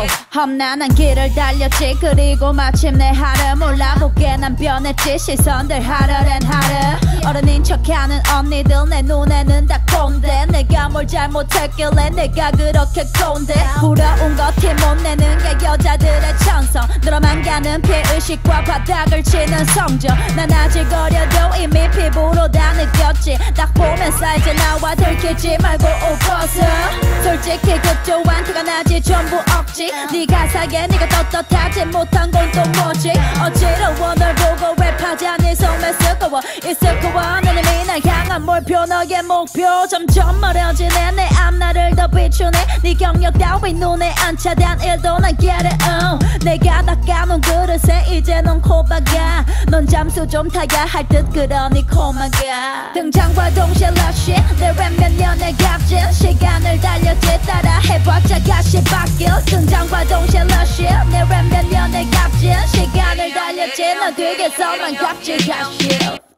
험난한 길을 달렸지. 그리고 마침내 하루 몰라보게 난 변했지. 시선들 하루랜 하루 어른인 척하는 언니들 내 눈에는 다 꼰대. 내가 뭘 잘못했길래 내가 그렇게 꼰대. 부러운 것 티 못 내는 게 여자들의 천성. 늘어만 가는 피의식과 바닥을 치는 성적. 난 아직 어려도 이미 피부로 다 느꼈지. 딱 보면서 이제 나와 들키지 말고 옷 벗어. 솔직히 급조한 티가 나지 전부 억지. 네 가사에 네가 떳떳하지 못한 건 또 뭐지. 어지러워 널 보고 랩하자니 정말 쓰거워. 있을 거야 넌 이미 날 향한 몰표. 너의 목표 점점 멀어지네. 내 앞날을 더 비추네. 네 경력 따위 눈에 안 차단 일도 난 get it. 내가 닦아놓은 그릇에 이제 넌 코박아. 넌 잠수 좀 타야 할 듯 그러니 코막아. 등장과 동시에 rush it. 내 랩 몇 년의 값진 시간을 달렸지. 따라 해봤자 가시 바뀔. 등장과 동시에 rush it. 내 랩 몇 년의 값진 시간을 달렸지. 너 뒤에서만 값질 가시.